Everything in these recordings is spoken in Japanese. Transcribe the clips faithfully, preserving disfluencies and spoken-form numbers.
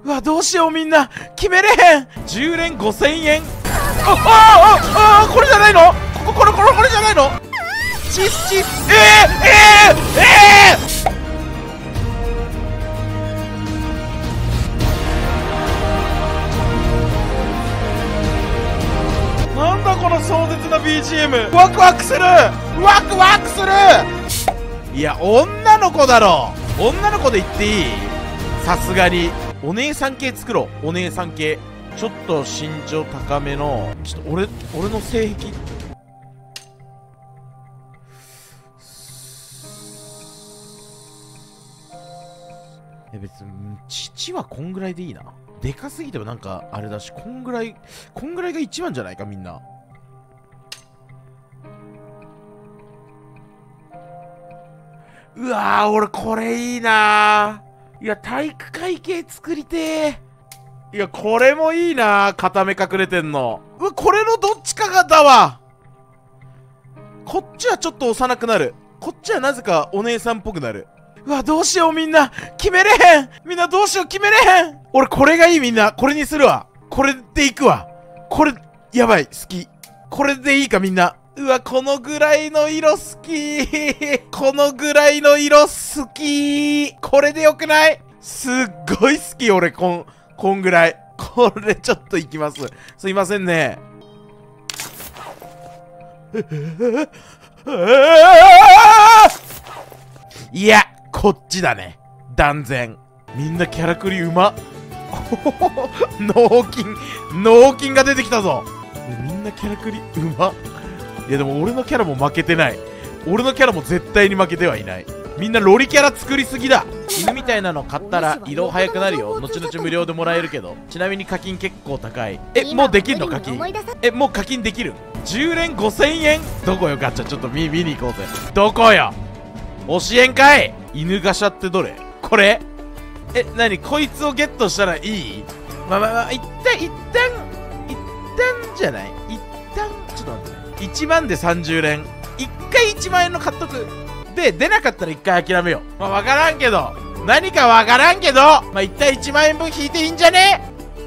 うわ、どうしよう、みんな決めれへん。じゅう連ごせんえん。ああああ、これじゃないの？ここれこれこれじゃないの？チッチッ、えー、えー、えー、なんだこの壮絶な ビージーエム。ワクワクする、ワクワクする。いや、女の子だろ。女の子で言っていい？さすがにお姉さん系作ろう。お姉さん系、ちょっと身長高めの、ちょっと俺俺の性癖、いや別に父はこんぐらいでいいな。でかすぎてもなんかあれだし、こんぐらいこんぐらいが一番じゃないか、みんな。うわー、俺これいいなー。いや、体育会系作りてー。いや、これもいいなー。片目隠れてんの。うわ、これのどっちかがだわ。こっちはちょっと幼くなる。こっちはなぜかお姉さんっぽくなる。うわ、どうしよう、みんな決めれへん。みんなどうしよう、決めれへん。俺これがいい。みんなこれにするわ。これでいくわ。これやばい、好き。これでいいか、みんな。うわ、このぐらいの色好き。このぐらいの色好き。これでよくない？すっごい好き、俺。こんこんぐらい。これちょっといきます。すいませんね。いや、こっちだね。断然。みんなキャラクリうま。脳筋、脳筋が出てきたぞ。みんなキャラクリうま。いやでも俺のキャラも負けてない。俺のキャラも絶対に負けてはいない。みんなロリキャラ作りすぎだ。犬みたいなの買ったら移動早くなるよ。後々無料でもらえるけど。ちなみに課金結構高い。え、もうできんの課金？え、もう課金できる？じゅう連ごせんえん。どこよ、ガチャ。ちょっと見、見に行こうぜ。どこよ、教えんかい。犬ガシャってどれ？これ？え、なにこいつをゲットしたらいい？まあまあまあ、一旦、一旦、一旦じゃない？一旦、ちょっと待ってね。いちまんでさんじゅう連。いっかいいちまんえんの買っとく。で、出なかったらいっかい諦めよう。まあ、わからんけど。何かわからんけど。まあ、一体いちまんえんぶん引いていいんじゃね？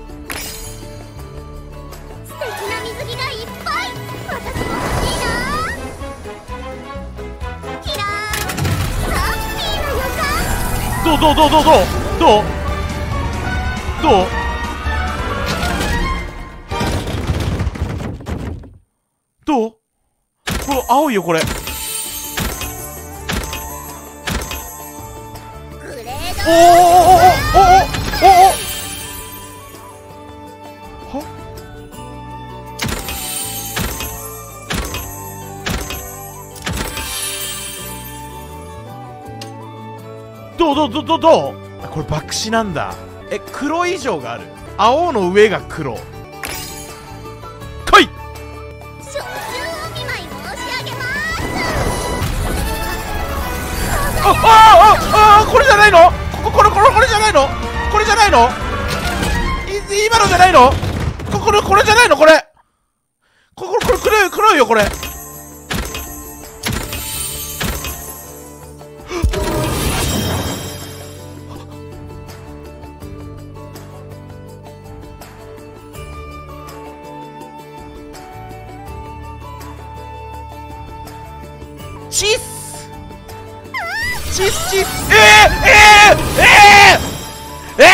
素敵な水着がいっぱい。私も欲しいな。キラーハッピーな予感。 どうどうどうどうどうどうどうどう？これ青いよ、これ。おおおおおおおおは？どうどうどうどうどう？あ、これ爆死なんだ。え、黒以上がある。青の上が黒。来い！ 召集お見舞い申し上げます。 ああああ、これじゃないの？ここれこれこれじゃないの？これじゃないの？い今のじゃないの？ここれこれじゃないの？これこここれ黒い黒いよ、これ。チッスチッスチッス。えー、えー、えー、え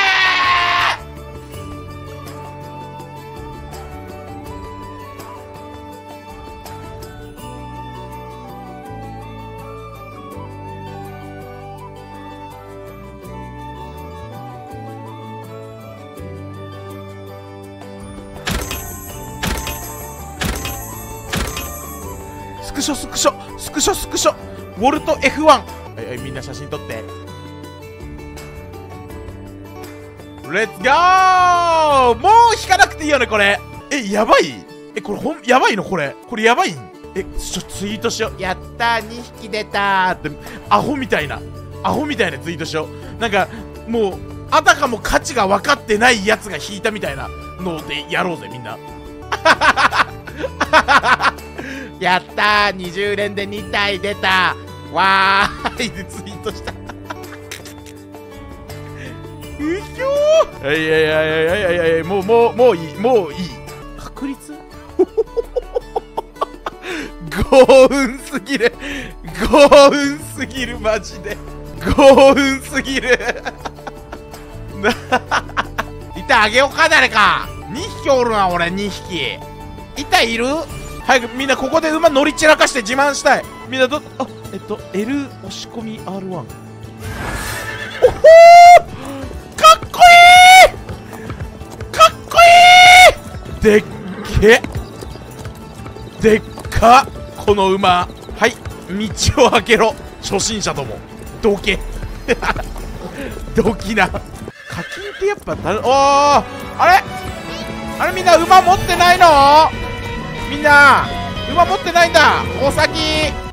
ー、スクショスクショスクショスクショウォルト エフワン。はいはい、みんな写真撮って。レッツゴー。もう引かなくていいよね、これ。え、やばい？え、これほん、やばいのこれ。これやばいん？え、ちょ、ツイートしよう。やったー、にひき出たーって、アホみたいな、アホみたいなツイートしよう。なんか、もう、あたかも価値が分かってないやつが引いたみたいなのでやろうぜ、みんな。やったー、にじゅう連でに体出た。わーいでツイートした。うひょー。 いやいやいやいやいやいやいや、もうもうもういい、もういい。確率幸運すぎる、幸運すぎる、マジで幸運すぎる板あげようか、誰か。にひきおるな、俺。にひき板いる。早くみんなここで馬乗り散らかして自慢したい。みんなど、あ、えっと L 押し込み アールワン。 おほー、かっこいい、かっこいい。でっけ、でっかこの馬。はい、道を開けろ初心者ども、どけどきな。課金ってやっぱた、おー、あれあれ、みんな馬持ってないの？みんな馬持ってないんだ。お先